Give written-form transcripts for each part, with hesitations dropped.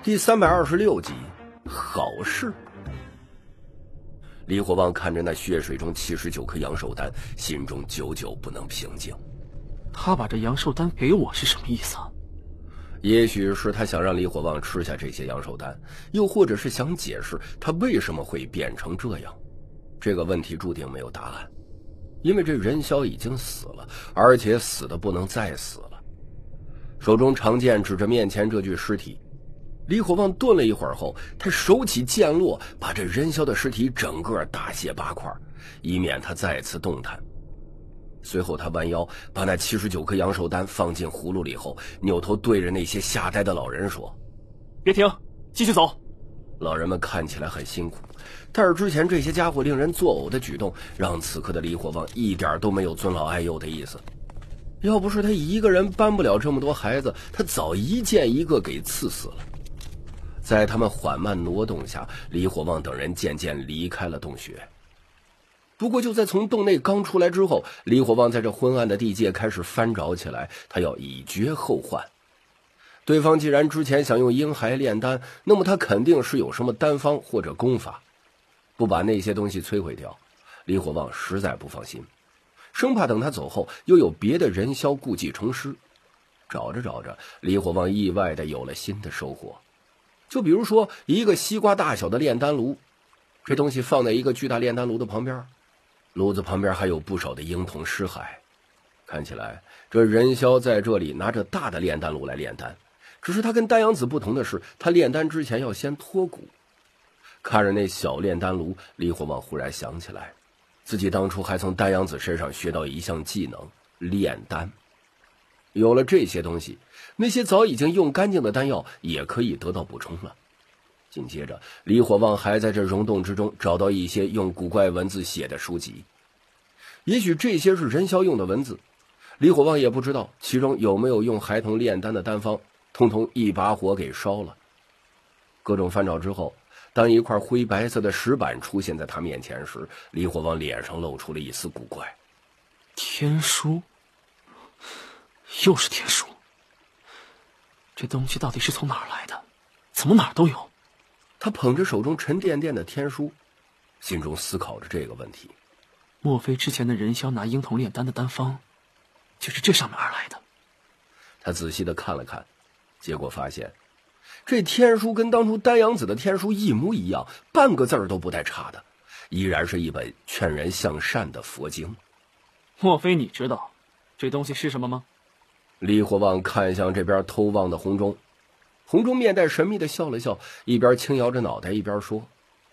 第326集，好事。李火旺看着那血水中79颗阳寿丹，心中久久不能平静。 他把这阳寿丹给我是什么意思啊？ 也许是他想让李火旺吃下这些阳寿丹，又或者是想解释他为什么会变成这样。这个问题注定没有答案，因为这任潇已经死了，而且死的不能再死了。手中长剑指着面前这具尸体，李火旺顿了一会儿后，他手起剑落，把这任潇的尸体整个大卸8块，以免他再次动弹。随后他弯腰把那79颗阳寿丹放进葫芦里后，扭头对着那些吓呆的老人说： 别停，继续走。 老人们看起来很辛苦，但是之前这些家伙令人作呕的举动，让此刻的李火旺一点都没有尊老爱幼的意思。要不是他一个人搬不了这么多孩子，他早一剑一个给刺死了。在他们缓慢挪动下，李火旺等人渐渐离开了洞穴。不过就在从洞内刚出来之后，李火旺在这昏暗的地界开始翻找起来，他要以绝后患。对方既然之前想用婴孩炼丹，那么他肯定是有什么丹方或者功法。不把那些东西摧毁掉，李火旺实在不放心，生怕等他走后又有别的人枭故技重施。找着找着，李火旺意外的有了新的收获。就比如说一个西瓜大小的炼丹炉，这东西放在一个巨大炼丹炉的旁边，炉子旁边还有不少的婴童尸骸。看起来这任潇在这里拿着大的炼丹炉来炼丹，只是他跟丹阳子不同的是，他炼丹之前要先脱骨。看着那小炼丹炉，李火旺忽然想起来，自己当初还从丹阳子身上学到一项技能——炼丹。有了这些东西，那些早已经用干净的丹药也可以得到补充了。紧接着，李火旺还在这溶洞之中找到一些用古怪文字写的书籍，也许这些是任潇用的文字，李火旺也不知道其中有没有用孩童炼丹的丹方，通通一把火给烧了。各种翻找之后，当一块灰白色的石板出现在他面前时，李火旺脸上露出了一丝古怪。 天书，又是天书，这东西到底是从哪儿来的？怎么哪儿都有？ 他捧着手中沉甸甸的天书，心中思考着这个问题。 莫非之前的任潇拿婴童炼丹的丹方就是这上面而来的？ 他仔细的看了看，结果发现这天书跟当初丹阳子的天书一模一样，半个字儿都不带差的，依然是一本劝人向善的佛经。 莫非你知道这东西是什么吗？ 李火旺看向这边偷望的红中，红中面带神秘的笑了笑，一边轻摇着脑袋一边说：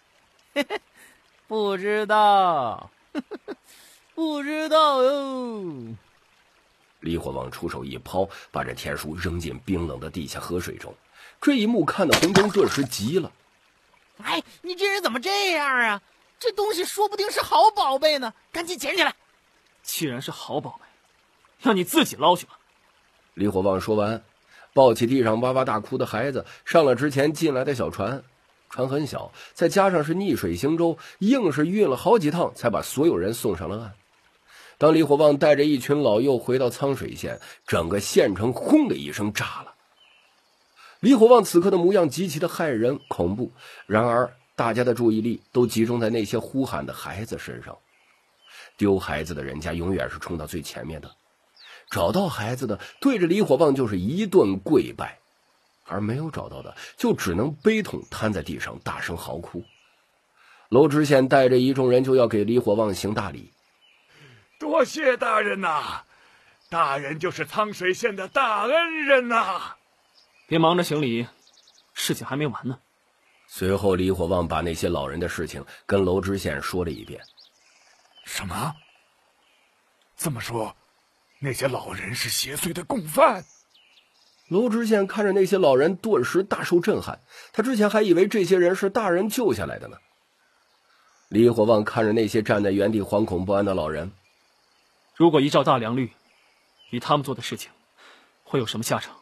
不知道不知道哟。 李火旺出手一抛，把这天书扔进冰冷的地下河水中。这一幕看得红中顿时急了： 哎，你这人怎么这样啊？这东西说不定是好宝贝呢，赶紧捡起来。 既然是好宝贝，让你自己捞去吧。 李火旺说完，抱起地上哇哇大哭的孩子，上了之前进来的小船。船很小，再加上是逆水行舟，硬是运了好几趟才把所有人送上了岸。当李火旺带着一群老幼回到苍水县，整个县城轰的一声炸了。李火旺此刻的模样极其的骇人恐怖，然而大家的注意力都集中在那些呼喊的孩子身上。丢孩子的人家永远是冲到最前面的，找到孩子的对着李火旺就是一顿跪拜，而没有找到的就只能悲痛瘫在地上大声嚎哭。娄知县带着一众人就要给李火旺行大礼： 多谢大人呐，大人就是苍水县的大恩人呐。 别忙着行礼，事情还没完呢。 随后李火旺把那些老人的事情跟娄知县说了一遍。 什么？这么说，那些老人是邪祟的共犯？ 娄知县看着那些老人，顿时大受震撼。他之前还以为这些人是大人救下来的呢。李火旺看着那些站在原地惶恐不安的老人， 如果依照大良律，以他们做的事情，会有什么下场？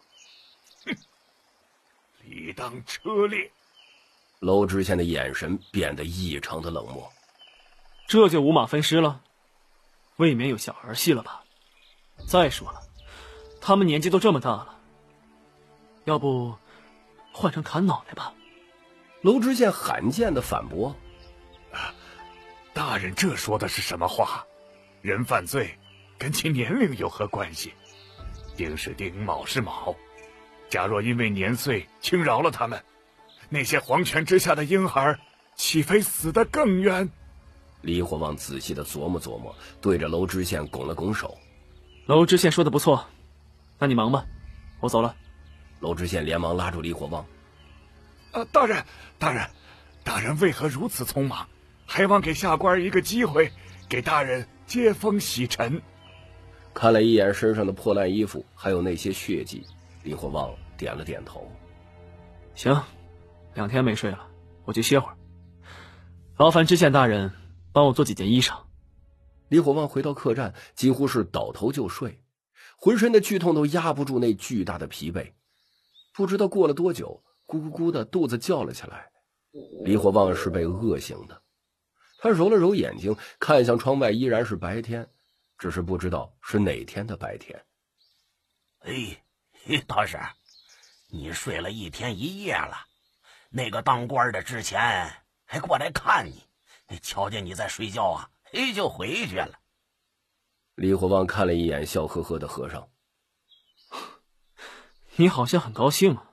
理当车裂。 娄知县的眼神变得异常的冷漠。 这就五马分尸了，未免有小儿戏了吧？再说了，他们年纪都这么大了，要不换成砍脑袋吧。 娄知县罕见的反驳：“ 大人这说的是什么话？人犯罪跟其年龄有何关系？丁是丁，卯是卯。假若因为年岁轻饶了他们，那些黄泉之下的婴孩岂非死得更冤？” 李火旺仔细的琢磨琢磨，对着娄知县拱了拱手。 娄知县说的不错，那你忙吧，我走了。 娄知县连忙拉住李火旺：“ 大人为何如此匆忙？还望给下官一个机会，给大人接风洗尘。” 看了一眼身上的破烂衣服，还有那些血迹，李火旺点了点头。 行，2天没睡了，我去歇会儿。劳烦知县大人帮我做几件衣裳。 李火旺回到客栈，几乎是倒头就睡，浑身的剧痛都压不住那巨大的疲惫。不知道过了多久，咕咕咕的肚子叫了起来。李火旺是被饿醒的，他揉了揉眼睛，看向窗外，依然是白天，只是不知道是哪天的白天。 道士，你睡了1天1夜了，那个当官的之前还过来看你，瞧见你在睡觉啊，就回去了。 李火旺看了一眼笑呵呵的和尚：“ 你好像很高兴啊。”“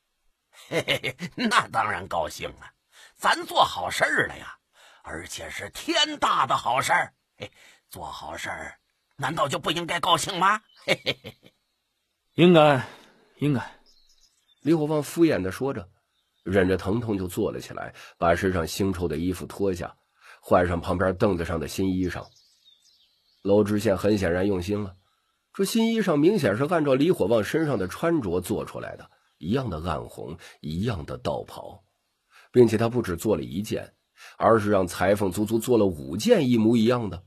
那当然高兴啊，咱做好事了呀，而且是天大的好事。做好事难道就不应该高兴吗？”“ 应该。” 李火旺敷衍的说着，忍着疼痛就坐了起来，把身上腥臭的衣服脱下，换上旁边凳子上的新衣裳。娄知县很显然用心了，这新衣裳明显是按照李火旺身上的穿着做出来的，一样的暗红，一样的道袍，并且他不只做了1件，而是让裁缝足足做了5件一模一样的。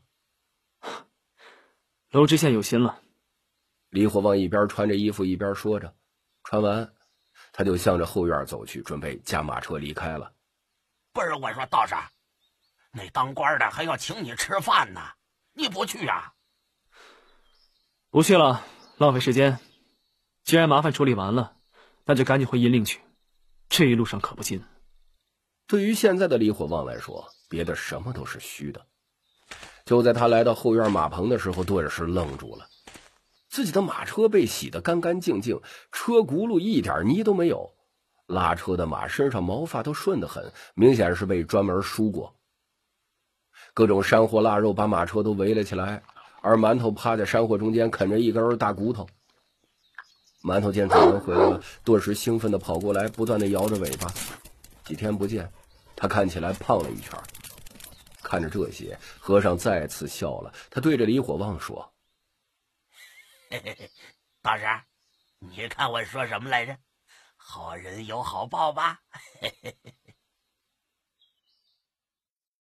娄知县有心了。 李火旺一边穿着衣服一边说着，穿完他就向着后院走去，准备驾马车离开了。 “不是，我说道士，那当官的还要请你吃饭呢，你不去啊？”“ 不去了，浪费时间。既然麻烦处理完了，那就赶紧回银令去，这一路上可不近。” 对于现在的李火旺来说，别的什么都是虚的。就在他来到后院马棚的时候，顿时愣住了。自己的马车被洗得干干净净，车轱辘一点泥都没有，拉车的马身上毛发都顺得很，明显是被专门梳过。各种山货腊肉把马车都围了起来，而馒头趴在山货中间啃着一根大骨头。馒头见主人回来了，顿时兴奋地跑过来，不断地摇着尾巴。几天不见，他看起来胖了1圈。看着这些，和尚再次笑了，他对着李火旺说：“ 道士，你看我说什么来着？好人有好报吧？”